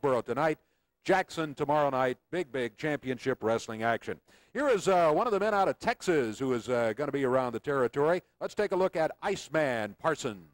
Greensboro tonight. Jackson tomorrow night. Big, big championship wrestling action. Here is one of the men out of Texas who is going to be around the territory. Let's take a look at Iceman Parsons.